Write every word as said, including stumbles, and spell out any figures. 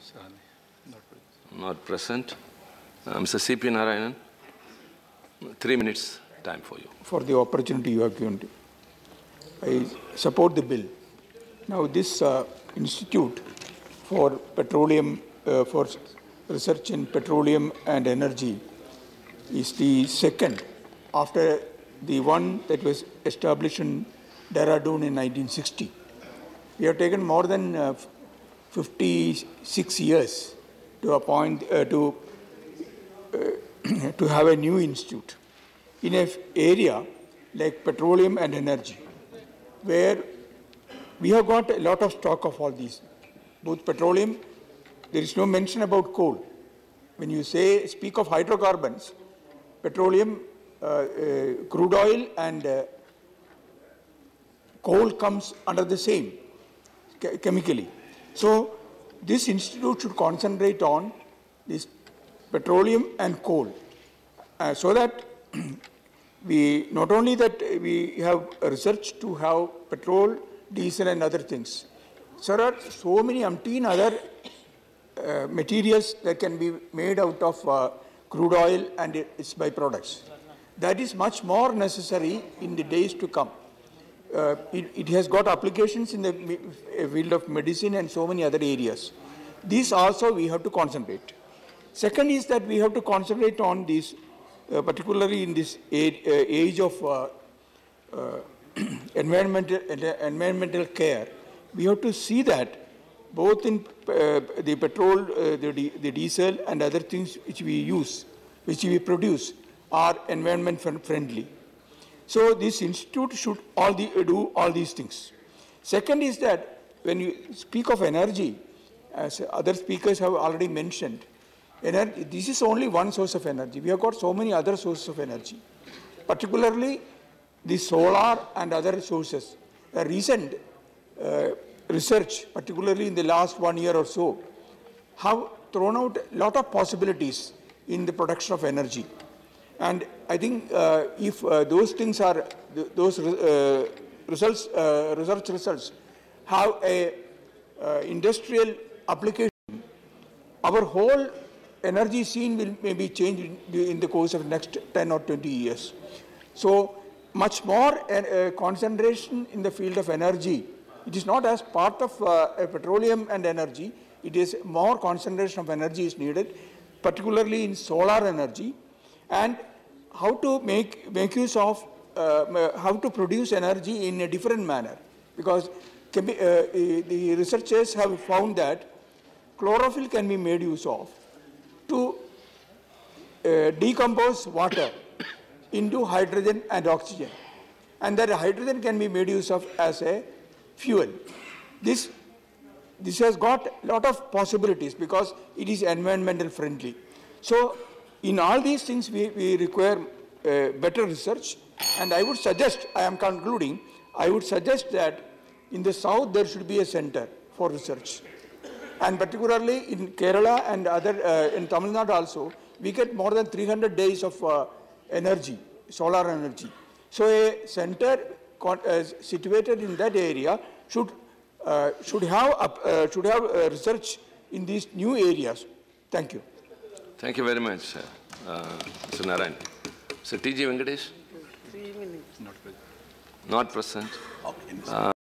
Not present. Uh, Mister C P Narayanan, three minutes time for you. For the opportunity you have given. I support the bill. Now this uh, institute for petroleum, uh, for research in petroleum and energy is the second after the one that was established in Dehradun in nineteen sixty. We have taken more than uh, fifty-six years to appoint, uh, to, uh, to have a new institute in an area like petroleum and energy, where we have got a lot of stock of all these. Both petroleum, there is no mention about coal. When you say, speak of hydrocarbons, petroleum, uh, uh, crude oil and uh, coal comes under the same chemically. So this institute should concentrate on this petroleum and coal, uh, so that we, not only that we have research to have petrol, diesel and other things. There are so many umpteen other uh, materials that can be made out of uh, crude oil and its byproducts. That is much more necessary in the days to come. Uh, it, it has got applications in the field of medicine and so many other areas. These also we have to concentrate. Second is that we have to concentrate on this, uh, particularly in this age, uh, age of uh, uh, environmental, environmental care. We have to see that both in uh, the petrol, uh, the, the diesel and other things which we use, which we produce, are environment friendly. So this institute should all the, do all these things. Second is that when you speak of energy, as other speakers have already mentioned, energy, this is only one source of energy. We have got so many other sources of energy, particularly the solar and other sources. The recent uh, research, particularly in the last one year or so, have thrown out a lot of possibilities in the production of energy. And I think uh, if uh, those things are, th those uh, results, uh, research results have a uh, industrial application, our whole energy scene will maybe change in, in the course of the next ten or twenty years. So much more uh, concentration in the field of energy. It is not as part of uh, petroleum and energy. It is more concentration of energy is needed, particularly in solar energy, and how to make, make use of, uh, how to produce energy in a different manner. Because uh, the researchers have found that chlorophyll can be made use of to uh, decompose water into hydrogen and oxygen. And that hydrogen can be made use of as a fuel. This, this has got a lot of possibilities because it is environmental friendly. So in all these things, we, we require uh, better research. And I would suggest, I am concluding, I would suggest that in the south there should be a center for research. And particularly in Kerala and other, uh, in Tamil Nadu also, we get more than three hundred days of uh, energy, solar energy. So a center uh, situated in that area should, uh, should have, uh, should have uh, research in these new areas. Thank you. Thank you very much, uh, Mister Narayan. Mister T G Venkatesh? Three minutes. Not present. Not present. Okay. Uh,